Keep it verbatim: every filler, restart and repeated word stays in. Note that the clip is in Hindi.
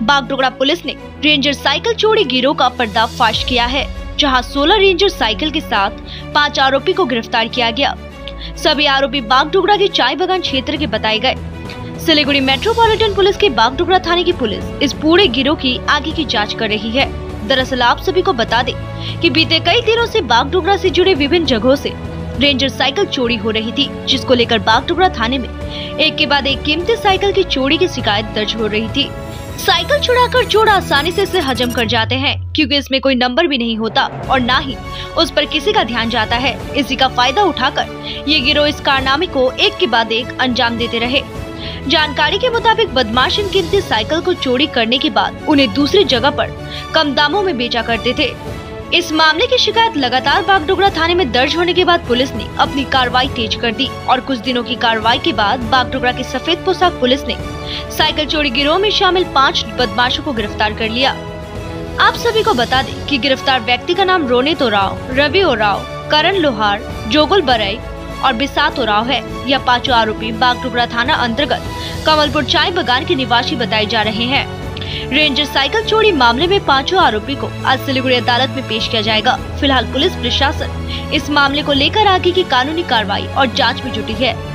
बागडोगरा पुलिस ने रेंजर साइकिल चोरी गिरोह का पर्दाफाश किया है, जहां सोलह रेंजर साइकिल के साथ पाँच आरोपी को गिरफ्तार किया गया। सभी आरोपी बागडोगरा के चाय बागान क्षेत्र के बताए गए। सिलीगुड़ी मेट्रोपॉलिटन पुलिस के बागडोगरा थाने की पुलिस इस पूरे गिरोह की आगे की जांच कर रही है। दरअसल आप सभी को बता दें कि बीते कई दिनों से बागडोगरा से जुड़े विभिन्न जगहों से रेंजर साइकिल चोरी हो रही थी, जिसको लेकर बागडोगरा थाने में एक के बाद एक कीमती साइकिल की चोरी की शिकायत दर्ज हो रही थी। साइकिल चुराकर चोर आसानी से इसे हजम कर जाते हैं, क्योंकि इसमें कोई नंबर भी नहीं होता और न ही उस पर किसी का ध्यान जाता है। इसी का फायदा उठाकर ये गिरोह इस कारनामे को एक के बाद एक अंजाम देते रहे। जानकारी के मुताबिक बदमाश इन कीमती साइकिल को चोरी करने के बाद उन्हें दूसरी जगह पर कम दामों में बेचा करते थे। इस मामले की शिकायत लगातार बागडोगरा थाने में दर्ज होने के बाद पुलिस ने अपनी कार्रवाई तेज कर दी और कुछ दिनों की कार्रवाई के बाद बागडोगरा की सफेद पोशाक पुलिस ने साइकिल चोरी गिरोह में शामिल पाँच बदमाशों को गिरफ्तार कर लिया। आप सभी को बता दें कि गिरफ्तार व्यक्ति का नाम रोनित ओराव, रवि ओराव, करण लोहार, जोगुल बरई और बिसात ओराव है। यह पांचों आरोपी बागडोगरा थाना अंतर्गत कमलपुर चाय बागान के निवासी बताए जा रहे हैं। रेंजर साइकिल चोरी मामले में पांचों आरोपी को आज सिलीगुड़ी अदालत में पेश किया जाएगा। फिलहाल पुलिस प्रशासन इस मामले को लेकर आगे की कानूनी कार्रवाई और जांच में जुटी है।